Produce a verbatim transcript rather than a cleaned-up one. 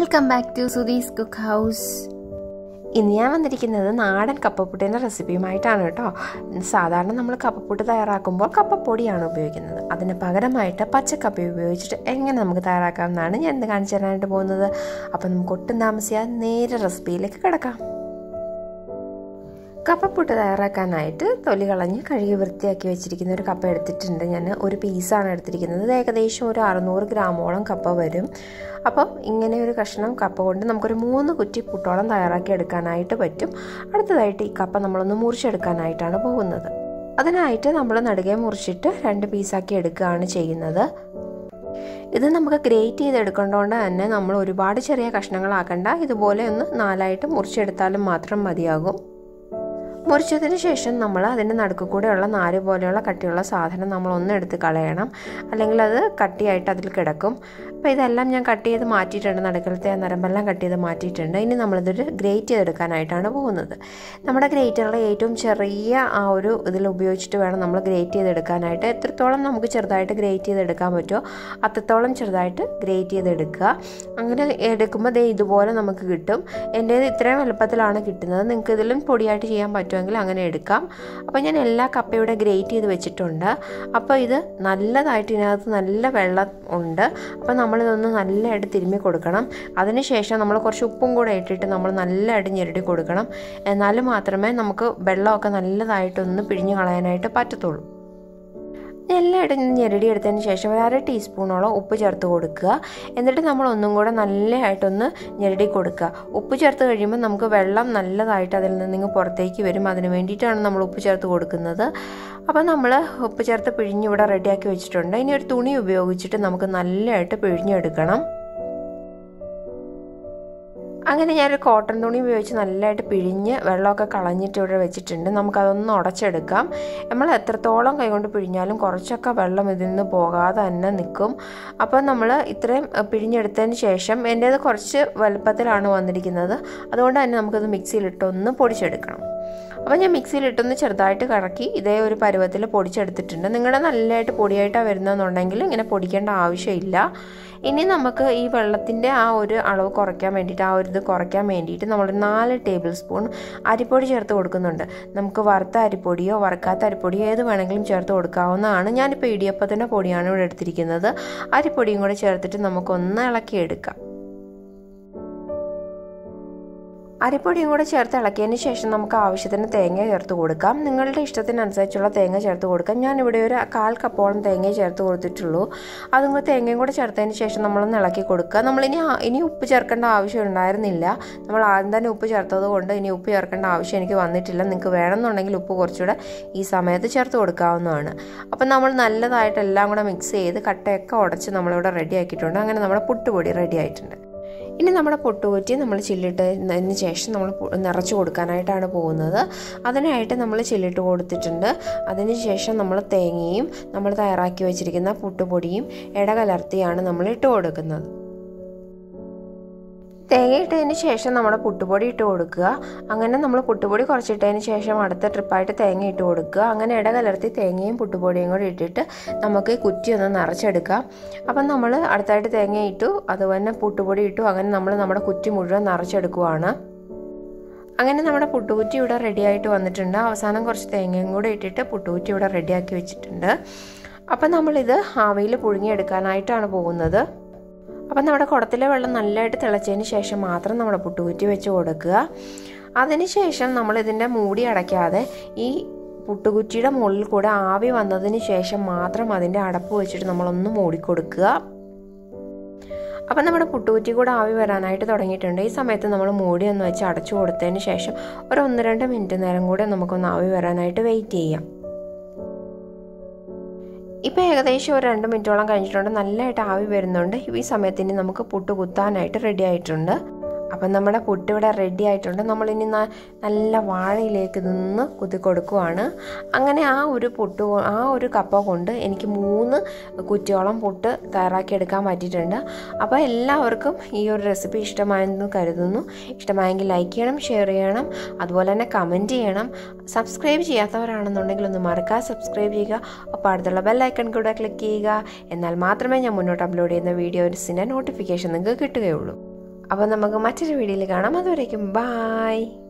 Welcome back to Sudhi's Cookhouse. ഇന്ന് ഞാൻ വന്നിരിക്കുന്നത് നാടൻ കപ്പപ്പുട്ടിൻ്റെ റെസിപ്പിയുമായിട്ടാണ് കേട്ടോ. സാധാരണ നമ്മൾ കപ്പപ്പുട്ട് തയ്യാറാക്കുമ്പോൾ കപ്പപ്പൊടിയാണ് ഉപയോഗിക്കുന്നത്. അതിന് പകരമായിട്ട് പച്ചക്കപ്പ ഉപയോഗിച്ചിട്ട് എങ്ങനെ നമുക്ക് തയ്യാറാക്കാമെന്നാണ് ഞാൻ ഇന്ന് കാണിച്ചു തരാനായിട്ട് പോകുന്നത്. അപ്പോൾ നമുക്ക് ഒട്ടും താമസിയാതെ നേരെ റെസിപ്പിയിലേക്ക് കിടക്കാം. കപ്പപ്പുട്ട് തയ്യാറാക്കാനായിട്ട് തൊലി കളഞ്ഞ് കഴുകി വൃത്തിയാക്കി വെച്ചിരിക്കുന്ന ഒരു കപ്പ എടുത്തിട്ടുണ്ട്. ഞാൻ ഒരു പീസാണ് എടുത്തിരിക്കുന്നത്. ഏകദേശം ഒരു അറുന്നൂറ് ഗ്രാമോളം കപ്പ വരും. അപ്പം ഇങ്ങനെ ഒരു കഷ്ണം കപ്പ കൊണ്ട് നമുക്കൊരു മൂന്ന് കുറ്റി പുട്ടോളം തയ്യാറാക്കി എടുക്കാനായിട്ട് പറ്റും. അടുത്തതായിട്ട് ഈ കപ്പ നമ്മളൊന്ന് മുറിച്ചെടുക്കാനായിട്ടാണ് പോകുന്നത്. അതിനായിട്ട് നമ്മൾ നടുകെ മുറിച്ചിട്ട് രണ്ട് പീസാക്കി എടുക്കുകയാണ് ചെയ്യുന്നത്. ഇത് നമുക്ക് ഗ്രേറ്റ് ചെയ്തെടുക്കേണ്ടതുകൊണ്ട് തന്നെ നമ്മൾ ഒരുപാട് ചെറിയ കഷ്ണങ്ങളാക്കണ്ട. ഇതുപോലെ ഒന്ന് നാലായിട്ട് മുറിച്ചെടുത്താലും മാത്രം മതിയാകും. മുറിച്ചതിന് ശേഷം നമ്മൾ അതിൻ്റെ നടുക്ക് കൂടെയുള്ള നാര് പോലെയുള്ള കട്ടിയുള്ള സാധനം നമ്മളൊന്നും എടുത്ത് കളയണം, അല്ലെങ്കിൽ അത് കട്ടിയായിട്ട് അതിൽ കിടക്കും. അപ്പോൾ ഇതെല്ലാം ഞാൻ കട്ട് ചെയ്ത് മാറ്റിയിട്ടുണ്ട്. നടുക്കലത്തെ നരമ്പെല്ലാം കട്ട് ചെയ്ത് മാറ്റിയിട്ടുണ്ട്. ഇനി നമ്മളിതൊരു ഗ്രേറ്റ് ചെയ്തെടുക്കാനായിട്ടാണ് പോകുന്നത്. നമ്മുടെ ഗ്രേറ്ററിലെ ഏറ്റവും ചെറിയ ആ ഒരു ഇതിൽ ഉപയോഗിച്ചിട്ട് വേണം നമ്മൾ ഗ്രേറ്റ് ചെയ്തെടുക്കാനായിട്ട്. എത്രത്തോളം നമുക്ക് ചെറുതായിട്ട് ഗ്രേറ്റ് ചെയ്തെടുക്കാൻ പറ്റുമോ അത്രത്തോളം ചെറുതായിട്ട് ഗ്രേറ്റ് ചെയ്തെടുക്കുക. അങ്ങനെ എടുക്കുമ്പോൾ ദേ ഇതുപോലെ നമുക്ക് കിട്ടും. എൻ്റേത് ഇത്രയും വലുപ്പത്തിലാണ് കിട്ടുന്നത്. നിങ്ങൾക്ക് ഇതിലും പൊടിയായിട്ട് ചെയ്യാൻ പറ്റുമെങ്കിൽ അങ്ങനെ എടുക്കാം. അപ്പോൾ ഞാൻ എല്ലാ കപ്പയുടെ ഗ്രേറ്റ് ചെയ്ത് വെച്ചിട്ടുണ്ട്. അപ്പോൾ ഇത് നല്ലതായിട്ട് ഇതിനകത്ത് നല്ല വെള്ളം ഉണ്ട്. അപ്പോൾ നമ്മളിതൊന്ന് നല്ലതായിട്ട് തിരുമ്മി കൊടുക്കണം. അതിനുശേഷം നമ്മൾ കുറച്ച് ഉപ്പും കൂടെ ഇട്ടിട്ട് നമ്മൾ നല്ലതായിട്ട് ഞെരടി കൊടുക്കണം. എന്നാലും മാത്രമേ നമുക്ക് വെള്ളമൊക്കെ നല്ലതായിട്ടൊന്ന് പിഴിഞ്ഞ് കളയാനായിട്ട് പറ്റത്തുള്ളൂ. എല്ലായിടും ഞെരടി എടുത്തതിന് ശേഷം ഒരു അര ടീസ്പൂണോളം ഉപ്പ് ചേർത്ത് കൊടുക്കുക. എന്നിട്ട് നമ്മൾ ഒന്നും കൂടെ നല്ലതായിട്ടൊന്ന് ഞെരടി കൊടുക്കുക. ഉപ്പ് ചേർത്ത് കഴിയുമ്പോൾ നമുക്ക് വെള്ളം നല്ലതായിട്ട് അതിൽ നിന്ന് പുറത്തേക്ക് വരും. അതിന് വേണ്ടിയിട്ടാണ് നമ്മൾ ഉപ്പ് ചേർത്ത് കൊടുക്കുന്നത്. അപ്പോൾ നമ്മൾ ഉപ്പ് ചേർത്ത് പിഴിഞ്ഞ് ഇവിടെ റെഡിയാക്കി വെച്ചിട്ടുണ്ട്. ഇനി ഒരു തുണി ഉപയോഗിച്ചിട്ട് നമുക്ക് നല്ലതായിട്ട് പിഴിഞ്ഞെടുക്കണം. അങ്ങനെ ഞാനൊരു കോട്ടൺ തുണി ഉപയോഗിച്ച് നല്ലതായിട്ട് പിഴിഞ്ഞ് വെള്ളമൊക്കെ കളഞ്ഞിട്ട് ഇവിടെ വെച്ചിട്ടുണ്ട്. നമുക്കതൊന്ന് ഉടച്ചെടുക്കാം. നമ്മൾ എത്രത്തോളം കൈകൊണ്ട് പിഴിഞ്ഞാലും കുറച്ചൊക്കെ വെള്ളം ഇതിൽ നിന്ന് പോകാതെ തന്നെ നിൽക്കും. അപ്പോൾ നമ്മൾ ഇത്രയും പിഴിഞ്ഞെടുത്തതിന് ശേഷം എൻ്റേത് കുറച്ച് വലുപ്പത്തിലാണ് വന്നിരിക്കുന്നത്. അതുകൊണ്ട് തന്നെ നമുക്കത് മിക്സിയിലിട്ടൊന്ന് പൊടിച്ചെടുക്കണം. അപ്പോൾ ഞാൻ മിക്സിയിലിട്ടൊന്ന് ചെറുതായിട്ട് കറക്കി ഇതേ ഒരു പരുവത്തിൽ പൊടിച്ചെടുത്തിട്ടുണ്ട്. നിങ്ങളുടെ നല്ലതായിട്ട് പൊടിയായിട്ടാണ് വരുന്നതെന്നുണ്ടെങ്കിൽ ഇങ്ങനെ പൊടിക്കേണ്ട ആവശ്യമില്ല. ഇനി നമുക്ക് ഈ വെള്ളത്തിൻ്റെ ആ ഒരു അളവ് കുറയ്ക്കാൻ വേണ്ടിയിട്ട് ആ ഒരു ഇത് കുറയ്ക്കാൻ വേണ്ടിയിട്ട് നമ്മൾ നാല് ടേബിൾ സ്പൂൺ അരിപ്പൊടി ചേർത്ത് കൊടുക്കുന്നുണ്ട്. നമുക്ക് വറുത്ത അരിപ്പൊടിയോ വറുക്കാത്ത അരിപ്പൊടിയോ ഏത് വേണമെങ്കിലും ചേർത്ത് കൊടുക്കാവുന്നതാണ്. ഞാനിപ്പോൾ ഇടിയപ്പത്തിൻ്റെ പൊടിയാണ് ഇവിടെ എടുത്തിരിക്കുന്നത്. അരിപ്പൊടിയും കൂടെ ചേർത്തിട്ട് നമുക്കൊന്ന് ഇളക്കിയെടുക്കാം. അരിപ്പൊടിയും കൂടെ ചേർത്ത് ഇളക്കിയതിന് ശേഷം നമുക്ക് ആവശ്യത്തിന് തേങ്ങ ചേർത്ത് കൊടുക്കാം. നിങ്ങളുടെ ഇഷ്ടത്തിനനുസരിച്ചുള്ള തേങ്ങ ചേർത്ത് കൊടുക്കാം. ഞാനിവിടെ ഒരു കാൽ കപ്പോളം തേങ്ങ ചേർത്ത് കൊടുത്തിട്ടുള്ളൂ. അതും കൂടെ തേങ്ങയും കൂടെ ചേർത്തതിന് ശേഷം നമ്മളൊന്ന് ഇളക്കി കൊടുക്കുക. നമ്മളിനി ഇനി ഉപ്പ് ചേർക്കേണ്ട ആവശ്യം ഉണ്ടായിരുന്നില്ല. നമ്മൾ ആദ്യം തന്നെ ഉപ്പ് ചേർത്തത് കൊണ്ട് ഇനി ഉപ്പ് ചേർക്കേണ്ട ആവശ്യം എനിക്ക് വന്നിട്ടില്ല. നിങ്ങൾക്ക് വേണമെന്നുണ്ടെങ്കിൽ ഉപ്പ് കുറച്ചുകൂടെ ഈ സമയത്ത് ചേർത്ത് കൊടുക്കാവുന്നതാണ്. അപ്പം നമ്മൾ നല്ലതായിട്ട് എല്ലാം കൂടെ മിക്സ് ചെയ്ത് കട്ടയൊക്കെ ഉടച്ച് നമ്മളിവിടെ റെഡി ആക്കിയിട്ടുണ്ട്. അങ്ങനെ നമ്മുടെ പുട്ടുപൊടി റെഡി ആയിട്ടുണ്ട്. ഇനി നമ്മുടെ പൊട്ടുകുറ്റി നമ്മൾ ചില്ലിട്ടതിന് ശേഷം നമ്മൾ നിറച്ച് കൊടുക്കാനായിട്ടാണ് പോകുന്നത്. അതിനായിട്ട് നമ്മൾ ചില്ലിട്ട് കൊടുത്തിട്ടുണ്ട്. അതിന് ശേഷം നമ്മൾ തേങ്ങയും നമ്മൾ തയ്യാറാക്കി വെച്ചിരിക്കുന്ന പുട്ടുപൊടിയും ഇടകലർത്തിയാണ് നമ്മൾ ഇട്ട് കൊടുക്കുന്നത്. തേങ്ങ ഇട്ടതിന് ശേഷം നമ്മുടെ പുട്ടുപൊടി ഇട്ട് കൊടുക്കുക. അങ്ങനെ നമ്മൾ പുട്ടുപൊടി കുറച്ചിട്ടതിന് ശേഷം അടുത്ത ട്രിപ്പായിട്ട് തേങ്ങ ഇട്ട് കൊടുക്കുക. അങ്ങനെ ഇടകലർത്തി തേങ്ങയും പുട്ടുപൊടിയും കൂടി ഇട്ടിട്ട് നമുക്ക് കുറ്റി ഒന്ന് നിറച്ചെടുക്കാം. അപ്പം നമ്മൾ അടുത്തായിട്ട് തേങ്ങ ഇട്ടു, അതുപോലെ പുട്ടുപൊടി ഇട്ടു. അങ്ങനെ നമ്മൾ നമ്മുടെ കുറ്റി മുഴുവൻ നിറച്ചെടുക്കുവാണ്. അങ്ങനെ നമ്മുടെ പുട്ടുകുറ്റി ഇവിടെ റെഡിയായിട്ട് വന്നിട്ടുണ്ട്. അവസാനം കുറച്ച് തേങ്ങയും കൂടെ ഇട്ടിട്ട് പുട്ടുകുറ്റി ഇവിടെ റെഡിയാക്കി വെച്ചിട്ടുണ്ട്. അപ്പം നമ്മളിത് ആവിയിൽ പുഴുങ്ങിയെടുക്കാനായിട്ടാണ് പോകുന്നത്. അപ്പം നമ്മുടെ കുടത്തിലെ വെള്ളം നല്ലതായിട്ട് തിളച്ചതിന് ശേഷം മാത്രം നമ്മുടെ പുട്ടുകുറ്റി വെച്ച് കൊടുക്കുക. അതിനുശേഷം നമ്മളിതിൻ്റെ മൂടി അടയ്ക്കാതെ ഈ പുട്ടുകുറ്റിയുടെ മുകളിൽ കൂടെ ആവി വന്നതിന് ശേഷം മാത്രം അതിൻ്റെ അടപ്പ് വെച്ചിട്ട് നമ്മളൊന്ന് മൂടിക്കൊടുക്കുക. അപ്പം നമ്മുടെ പുട്ടുകുറ്റി കൂടെ ആവി വരാനായിട്ട് തുടങ്ങിയിട്ടുണ്ട്. ഈ സമയത്ത് നമ്മൾ മൂടി ഒന്ന് വെച്ച് അടച്ചു കൊടുത്തതിന് ശേഷം ഒരു ഒന്ന് രണ്ട് മിനിറ്റ് നേരം കൂടെ നമുക്കൊന്ന് ആവി വരാനായിട്ട് വെയിറ്റ് ചെയ്യാം. ഇപ്പോൾ ഏകദേശം ഒരു രണ്ട് മിനിറ്റോളം കഴിഞ്ഞിട്ടുണ്ട്. നല്ലതായിട്ട് ആവി വരുന്നുണ്ട്. ഈ സമയത്തിന് നമുക്ക് പുട്ട് കുത്താനായിട്ട് റെഡി ആയിട്ടുണ്ട്. അപ്പം നമ്മുടെ പുട്ട് ഇവിടെ റെഡി ആയിട്ടുണ്ട്. നമ്മളിനി നല്ല വാഴയിലേക്ക് നിന്ന് കുത്തി കൊടുക്കുവാണ്. അങ്ങനെ ആ ഒരു പുട്ട് ആ ഒരു കപ്പ കൊണ്ട് എനിക്ക് മൂന്ന് കുറ്റിയോളം പുട്ട് തയ്യാറാക്കിയെടുക്കാൻ പറ്റിയിട്ടുണ്ട്. അപ്പോൾ എല്ലാവർക്കും ഈ ഒരു റെസിപ്പി ഇഷ്ടമായെന്ന് കരുതുന്നു. ഇഷ്ടമായെങ്കിൽ ലൈക്ക് ചെയ്യണം, ഷെയർ ചെയ്യണം, അതുപോലെ തന്നെ കമൻറ്റ് ചെയ്യണം. സബ്സ്ക്രൈബ് ചെയ്യാത്തവരാണെന്നുണ്ടെങ്കിൽ ഒന്ന് മറക്കാതെ സബ്സ്ക്രൈബ് ചെയ്യുക. അപ്പോൾ അടുത്തുള്ള ബെല്ലൈക്കൺ കൂടെ ക്ലിക്ക് ചെയ്യുക. എന്നാൽ മാത്രമേ ഞാൻ മുന്നോട്ട് അപ്ലോഡ് ചെയ്യുന്ന വീഡിയോസിൻ്റെ നോട്ടിഫിക്കേഷൻ നിങ്ങൾക്ക് കിട്ടുകയുള്ളൂ. അപ്പോൾ നമുക്ക് മറ്റൊരു വീഡിയോയിൽ കാണാം. അതുവരേക്കും ബായ്.